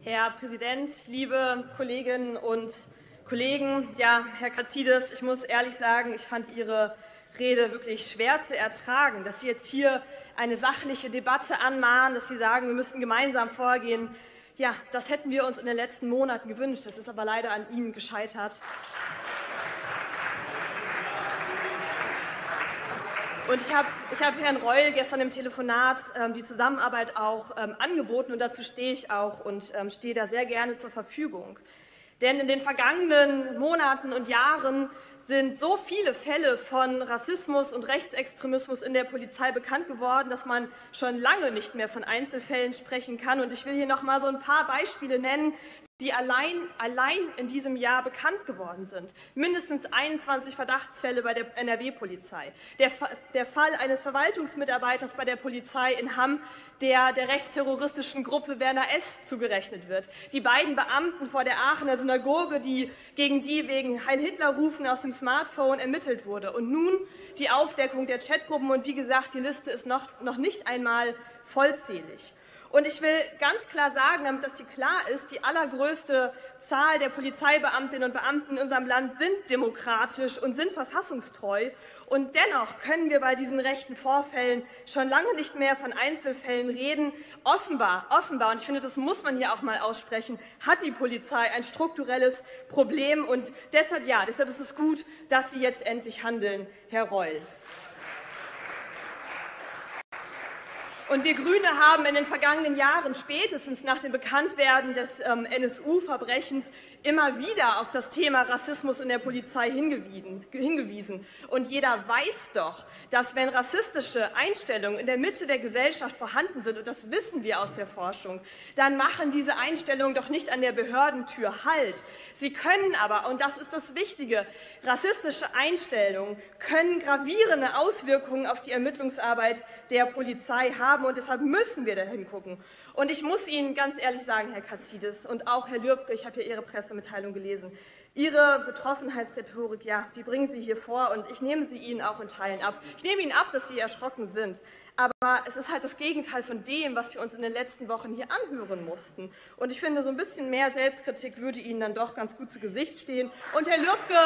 Herr Präsident, liebe Kolleginnen und Kollegen! Ja, Herr Katsidis, ich muss ehrlich sagen, ich fand Ihre Rede wirklich schwer zu ertragen, dass Sie jetzt hier eine sachliche Debatte anmahnen, dass Sie sagen, wir müssten gemeinsam vorgehen. Ja, das hätten wir uns in den letzten Monaten gewünscht. Das ist aber leider an Ihnen gescheitert. Und ich habe Herrn Reul gestern im Telefonat die Zusammenarbeit auch angeboten, und dazu stehe ich auch und stehe da sehr gerne zur Verfügung. Denn in den vergangenen Monaten und Jahren sind so viele Fälle von Rassismus und Rechtsextremismus in der Polizei bekannt geworden, dass man schon lange nicht mehr von Einzelfällen sprechen kann. Und ich will hier noch mal so ein paar Beispiele nennen, die allein in diesem Jahr bekannt geworden sind. Mindestens 21 Verdachtsfälle bei der NRW-Polizei. Der Fall eines Verwaltungsmitarbeiters bei der Polizei in Hamm, der rechtsterroristischen Gruppe Werner S. zugerechnet wird. Die beiden Beamten vor der Aachener Synagoge, gegen die wegen Heil-Hitler-Rufen aus dem Smartphone ermittelt wurde. Und nun die Aufdeckung der Chatgruppen. Und wie gesagt, die Liste ist noch nicht einmal vollzählig. Und ich will ganz klar sagen, damit das hier klar ist, die allergrößte Zahl der Polizeibeamtinnen und Beamten in unserem Land sind demokratisch und sind verfassungstreu. Und dennoch können wir bei diesen rechten Vorfällen schon lange nicht mehr von Einzelfällen reden. Offenbar, und ich finde, das muss man hier auch mal aussprechen, hat die Polizei ein strukturelles Problem. Und deshalb ist es gut, dass Sie jetzt endlich handeln, Herr Reul. Und wir Grüne haben in den vergangenen Jahren, spätestens nach dem Bekanntwerden des NSU-Verbrechens, immer wieder auf das Thema Rassismus in der Polizei hingewiesen. Und jeder weiß doch, dass, wenn rassistische Einstellungen in der Mitte der Gesellschaft vorhanden sind, und das wissen wir aus der Forschung, dann machen diese Einstellungen doch nicht an der Behördentür Halt. Sie können aber, und das ist das Wichtige, rassistische Einstellungen können gravierende Auswirkungen auf die Ermittlungsarbeit der Polizei haben. Und deshalb müssen wir da hingucken. Und ich muss Ihnen ganz ehrlich sagen, Herr Katsidis und auch Herr Lürbke, ich habe hier Ihre Pressemitteilung gelesen, Ihre Betroffenheitsrhetorik, ja, die bringen Sie hier vor, und ich nehme sie Ihnen auch in Teilen ab. Ich nehme Ihnen ab, dass Sie erschrocken sind. Aber es ist halt das Gegenteil von dem, was wir uns in den letzten Wochen hier anhören mussten. Und ich finde, so ein bisschen mehr Selbstkritik würde Ihnen dann doch ganz gut zu Gesicht stehen. Und Herr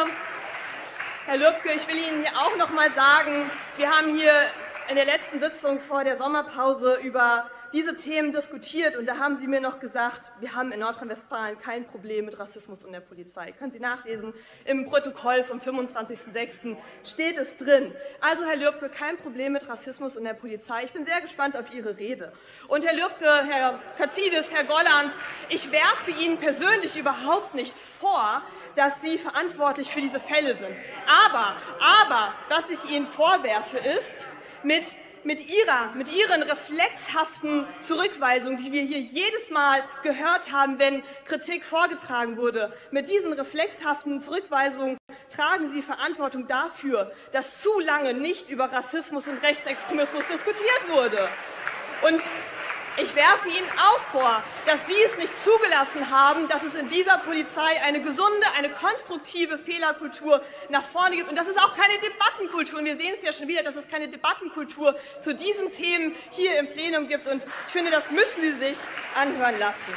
Lürbke, ich will Ihnen hier auch noch mal sagen, wir haben hier in der letzten Sitzung vor der Sommerpause über diese Themen diskutiert, und da haben Sie mir noch gesagt, wir haben in Nordrhein-Westfalen kein Problem mit Rassismus in der Polizei. Können Sie nachlesen, im Protokoll vom 25.06. steht es drin. Also, Herr Lürbke, kein Problem mit Rassismus in der Polizei. Ich bin sehr gespannt auf Ihre Rede. Und Herr Lürbke, Herr Katsidis, Herr Gollanz, ich werfe Ihnen persönlich überhaupt nicht vor, dass Sie verantwortlich für diese Fälle sind. Aber was ich Ihnen vorwerfe, ist, mit Ihren reflexhaften Zurückweisungen, die wir hier jedes Mal gehört haben, wenn Kritik vorgetragen wurde, mit diesen reflexhaften Zurückweisungen tragen Sie Verantwortung dafür, dass zu lange nicht über Rassismus und Rechtsextremismus diskutiert wurde. Und ich werfe Ihnen auch vor, dass Sie es nicht zugelassen haben, dass es in dieser Polizei eine gesunde, eine konstruktive Fehlerkultur nach vorne gibt. Und das ist auch keine Debattenkultur. Und wir sehen es ja schon wieder, dass es keine Debattenkultur zu diesen Themen hier im Plenum gibt. Und ich finde, das müssen Sie sich anhören lassen.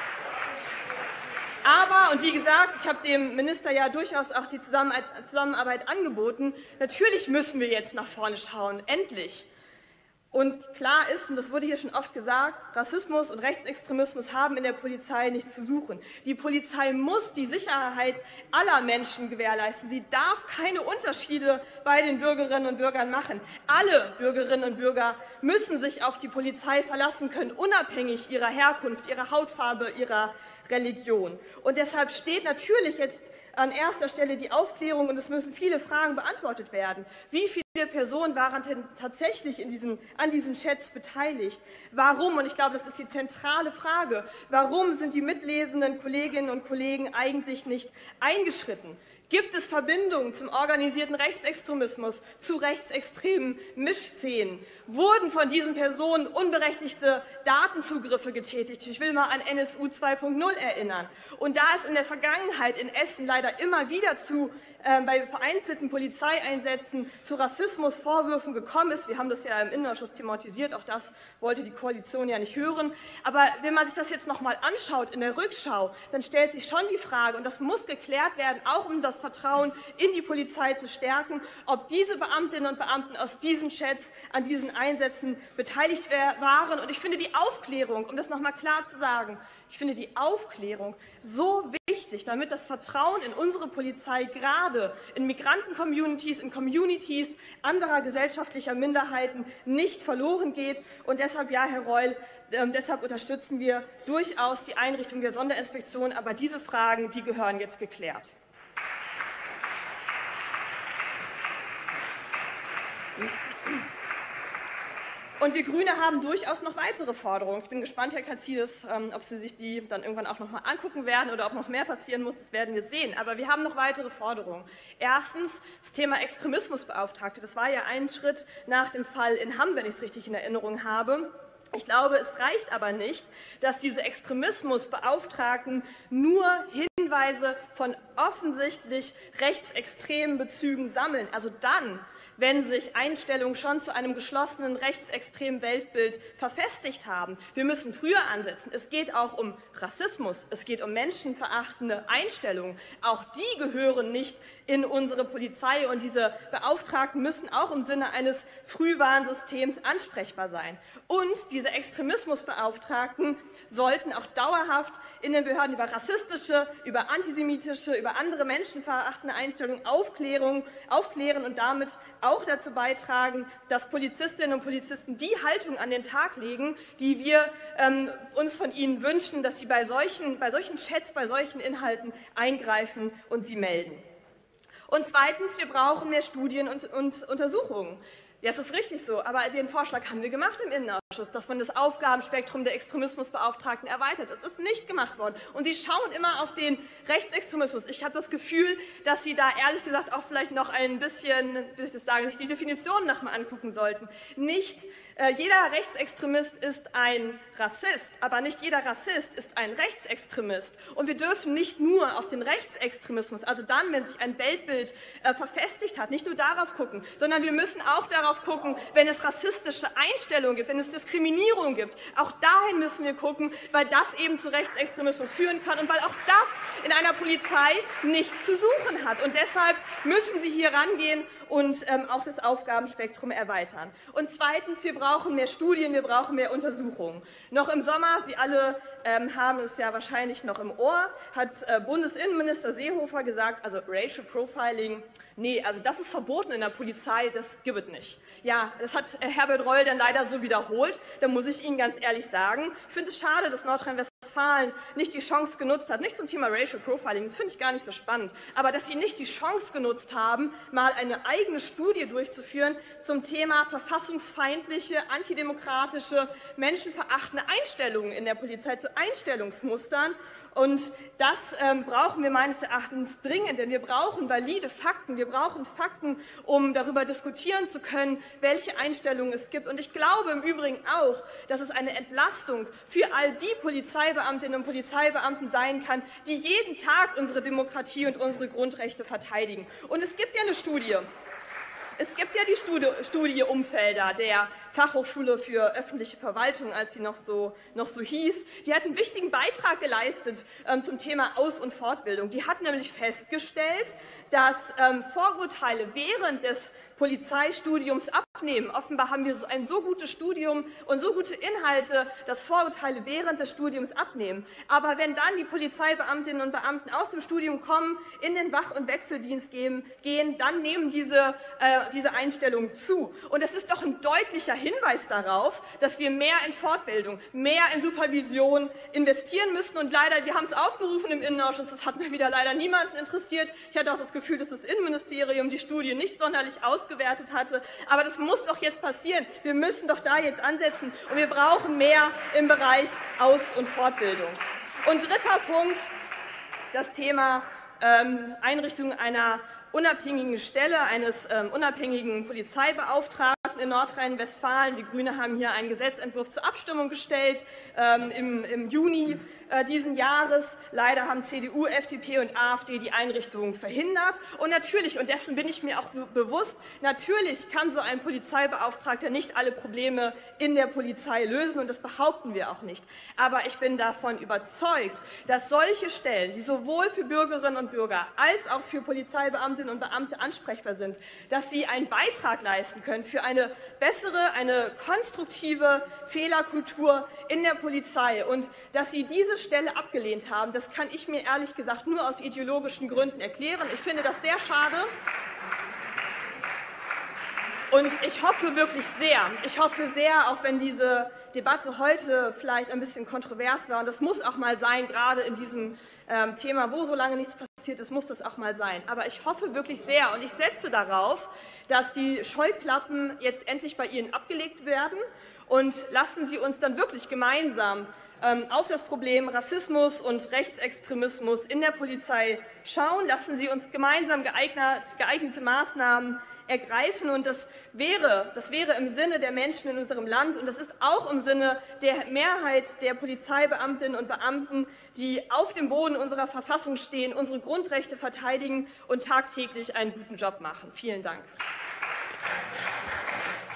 Aber, und wie gesagt, ich habe dem Minister ja durchaus auch die Zusammenarbeit angeboten, natürlich müssen wir jetzt nach vorne schauen, endlich. Und klar ist, und das wurde hier schon oft gesagt, Rassismus und Rechtsextremismus haben in der Polizei nichts zu suchen. Die Polizei muss die Sicherheit aller Menschen gewährleisten. Sie darf keine Unterschiede bei den Bürgerinnen und Bürgern machen. Alle Bürgerinnen und Bürger müssen sich auf die Polizei verlassen können, unabhängig ihrer Herkunft, ihrer Hautfarbe, ihrer Religion. Und deshalb steht natürlich jetzt an erster Stelle die Aufklärung, und es müssen viele Fragen beantwortet werden. Wie viele Personen waren denn tatsächlich an diesen Chats beteiligt? Warum, und ich glaube, das ist die zentrale Frage, warum sind die mitlesenden Kolleginnen und Kollegen eigentlich nicht eingeschritten? Gibt es Verbindungen zum organisierten Rechtsextremismus, zu rechtsextremen Mischszenen? Wurden von diesen Personen unberechtigte Datenzugriffe getätigt? Ich will mal an NSU 2.0 erinnern. Und da es in der Vergangenheit in Essen leider immer wieder bei vereinzelten Polizeieinsätzen zu Rassismusvorwürfen gekommen ist, wir haben das ja im Innenausschuss thematisiert, auch das wollte die Koalition ja nicht hören, aber wenn man sich das jetzt noch mal anschaut in der Rückschau, dann stellt sich schon die Frage, und das muss geklärt werden, auch um das Vertrauen in die Polizei zu stärken, ob diese Beamtinnen und Beamten aus diesen Chats an diesen Einsätzen beteiligt waren. Und ich finde die Aufklärung, um das noch mal klar zu sagen, ich finde die Aufklärung so wichtig, damit das Vertrauen in unsere Polizei gerade in Migranten-Communities, in Communities anderer gesellschaftlicher Minderheiten nicht verloren geht. Und deshalb, ja, Herr Reul, deshalb unterstützen wir durchaus die Einrichtung der Sonderinspektion. Aber diese Fragen, die gehören jetzt geklärt. Und wir Grüne haben durchaus noch weitere Forderungen. Ich bin gespannt, Herr Katsidis, ob Sie sich die dann irgendwann auch noch mal angucken werden oder ob noch mehr passieren muss, das werden wir sehen. Aber wir haben noch weitere Forderungen. Erstens das Thema Extremismusbeauftragte. Das war ja ein Schritt nach dem Fall in Hamm, wenn ich es richtig in Erinnerung habe. Ich glaube, es reicht aber nicht, dass diese Extremismusbeauftragten nur Hinweise von offensichtlich rechtsextremen Bezügen sammeln. Also dann, wenn sich Einstellungen schon zu einem geschlossenen rechtsextremen Weltbild verfestigt haben. Wir müssen früher ansetzen. Es geht auch um Rassismus, es geht um menschenverachtende Einstellungen. Auch die gehören nicht in unsere Polizei, und diese Beauftragten müssen auch im Sinne eines Frühwarnsystems ansprechbar sein. Und diese Extremismusbeauftragten sollten auch dauerhaft in den Behörden über rassistische, über antisemitische, über andere menschenverachtende Einstellungen aufklären und damit auch dazu beitragen, dass Polizistinnen und Polizisten die Haltung an den Tag legen, die wir uns von ihnen wünschen, dass sie bei solchen Chats, bei solchen Inhalten eingreifen und sie melden. Und zweitens, wir brauchen mehr Studien und Untersuchungen. Ja, es ist richtig so, aber den Vorschlag haben wir gemacht im Innenausschuss, dass man das Aufgabenspektrum der Extremismusbeauftragten erweitert. Es ist nicht gemacht worden. Und Sie schauen immer auf den Rechtsextremismus. Ich habe das Gefühl, dass Sie da ehrlich gesagt auch vielleicht noch ein bisschen, wie soll ich das sagen, sich die Definition noch mal angucken sollten. Nicht jeder Rechtsextremist ist ein Rassist, aber nicht jeder Rassist ist ein Rechtsextremist. Und wir dürfen nicht nur auf den Rechtsextremismus, also dann, wenn sich ein Weltbild verfestigt hat, nicht nur darauf gucken, sondern wir müssen auch darauf gucken, wenn es rassistische Einstellungen gibt, wenn es Diskriminierung gibt. Auch dahin müssen wir gucken, weil das eben zu Rechtsextremismus führen kann und weil auch das in einer Polizei nichts zu suchen hat. Und deshalb müssen Sie hier rangehen und auch das Aufgabenspektrum erweitern. Und zweitens, wir brauchen mehr Studien, wir brauchen mehr Untersuchungen. Noch im Sommer, Sie alle haben es ja wahrscheinlich noch im Ohr, hat Bundesinnenminister Seehofer gesagt, also Racial Profiling, nee, also das ist verboten in der Polizei, das gibt es nicht. Ja, das hat Herbert Reul dann leider so wiederholt, da muss ich Ihnen ganz ehrlich sagen, ich finde es schade, dass Nordrhein-Westfalen nicht die Chance genutzt hat, nicht zum Thema Racial Profiling, das finde ich gar nicht so spannend, aber dass Sie nicht die Chance genutzt haben, mal eine eigene Studie durchzuführen zum Thema verfassungsfeindliche, antidemokratische, menschenverachtende Einstellungen in der Polizei, zu Einstellungsmustern. Und das brauchen wir meines Erachtens dringend, denn wir brauchen valide Fakten. Wir brauchen Fakten, um darüber diskutieren zu können, welche Einstellungen es gibt. Und ich glaube im Übrigen auch, dass es eine Entlastung für all die Polizeibeamtinnen und Polizeibeamten sein kann, die jeden Tag unsere Demokratie und unsere Grundrechte verteidigen. Und es gibt ja eine Studie. Es gibt ja die Studie Umfelder der Fachhochschule für öffentliche Verwaltung, als sie noch so hieß. Die hat einen wichtigen Beitrag geleistet zum Thema Aus- und Fortbildung. Die hat nämlich festgestellt, dass Vorurteile während des Polizeistudiums abnehmen. Offenbar haben wir ein so gutes Studium und so gute Inhalte, dass Vorurteile während des Studiums abnehmen. Aber wenn dann die Polizeibeamtinnen und Beamten aus dem Studium kommen, in den Wach- und Wechseldienst gehen, dann nehmen diese Einstellungen zu. Und das ist doch ein deutlicher Hinweis darauf, dass wir mehr in Fortbildung, mehr in Supervision investieren müssen. Und leider, wir haben es aufgerufen im Innenausschuss, das hat mir wieder leider niemanden interessiert. Ich hatte auch das Gefühl, dass das Innenministerium die Studie nicht sonderlich ausgewertet hatte. Aber das muss doch jetzt passieren. Wir müssen doch da jetzt ansetzen. Und wir brauchen mehr im Bereich Aus- und Fortbildung. Und dritter Punkt, das Thema Einrichtung einer unabhängigen Stelle, eines unabhängigen Polizeibeauftragten in Nordrhein-Westfalen. Die Grünen haben hier einen Gesetzentwurf zur Abstimmung gestellt im Juni diesen Jahres. Leider haben CDU, FDP und AfD die Einrichtung verhindert. Und natürlich, und dessen bin ich mir auch bewusst, natürlich kann so ein Polizeibeauftragter nicht alle Probleme in der Polizei lösen, und das behaupten wir auch nicht. Aber ich bin davon überzeugt, dass solche Stellen, die sowohl für Bürgerinnen und Bürger als auch für Polizeibeamtinnen und Beamte ansprechbar sind, dass sie einen Beitrag leisten können für eine bessere, eine konstruktive Fehlerkultur in der Polizei. Und dass sie diese Stelle abgelehnt haben, das kann ich mir ehrlich gesagt nur aus ideologischen Gründen erklären. Ich finde das sehr schade. Und ich hoffe wirklich sehr, auch wenn diese Debatte heute vielleicht ein bisschen kontrovers war, und das muss auch mal sein, gerade in diesem Thema, wo so lange nichts passiert ist, muss das auch mal sein. Aber ich hoffe wirklich sehr, und ich setze darauf, dass die Scheuklappen jetzt endlich bei Ihnen abgelegt werden, und lassen Sie uns dann wirklich gemeinsam auf das Problem Rassismus und Rechtsextremismus in der Polizei schauen. Lassen Sie uns gemeinsam geeignete Maßnahmen ergreifen. Und das wäre im Sinne der Menschen in unserem Land, und das ist auch im Sinne der Mehrheit der Polizeibeamtinnen und Beamten, die auf dem Boden unserer Verfassung stehen, unsere Grundrechte verteidigen und tagtäglich einen guten Job machen. Vielen Dank.